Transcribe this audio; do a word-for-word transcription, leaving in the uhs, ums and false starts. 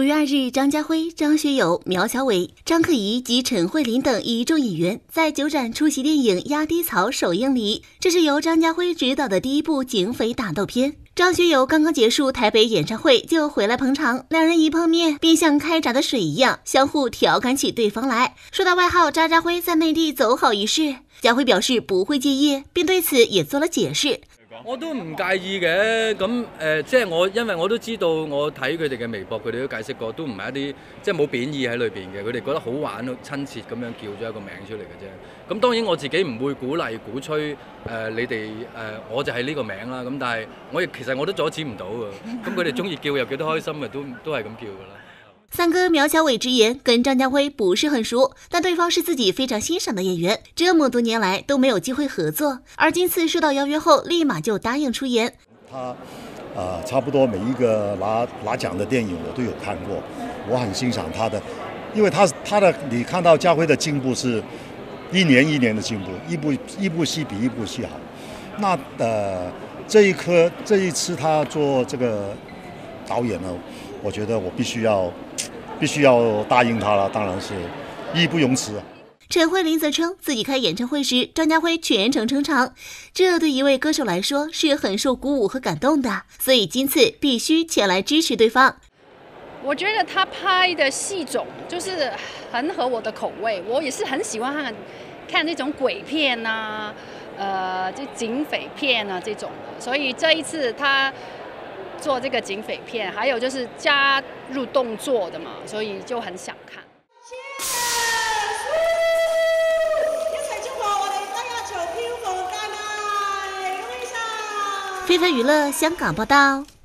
五月二日，张家辉、张学友、苗侨伟、张可颐及陈慧琳等一众演员在九展出席电影《压低槽》首映礼。这是由张家辉执导的第一部警匪打斗片。张学友刚刚结束台北演唱会就回来捧场，两人一碰面便像开闸的水一样，相互调侃起对方来。说到外号渣渣辉在内地走好一事，家辉表示不會介意，便對此也做了解釋。 我都唔介意嘅，咁誒、呃，即係我因為我都知道，我睇佢哋嘅微博，佢哋都解釋過，都唔係一啲即係冇貶義喺裏邊嘅，佢哋覺得好玩、親切咁樣叫咗一個名出嚟嘅啫。咁當然我自己唔會鼓勵、鼓吹誒、呃、你哋誒、呃，我就係呢個名啦。咁但係我亦其實我都阻止唔到㗎，咁佢哋中意叫又幾多開心嘅，都都係咁叫㗎啦。 三哥苗僑偉直言跟張家辉不是很熟，但对方是自己非常欣赏的演员，这么多年来都没有机会合作，而今次收到邀约后，立马就答应出演。 他呃，差不多每一个拿拿奖的电影我都有看过，我很欣赏他的，因为他他的你看到家辉的进步是一年一年的进步，一部一部戏比一部戏好。那呃这一颗这一次他做这个导演呢，我觉得我必须要。必须要答应他了，当然是义不容辞。 陈慧琳则称自己开演唱会时，张家辉全程撑场，这对一位歌手来说是很受鼓舞和感动的，所以今次必须前来支持对方。 我觉得他拍的戏种就是很合我的口味，我也是很喜欢看看那种鬼片啊，呃，就警匪片啊这种的，所以这一次他做这个警匪片，还有就是加入动作的嘛，所以就很想看。 非凡娱乐香港报道。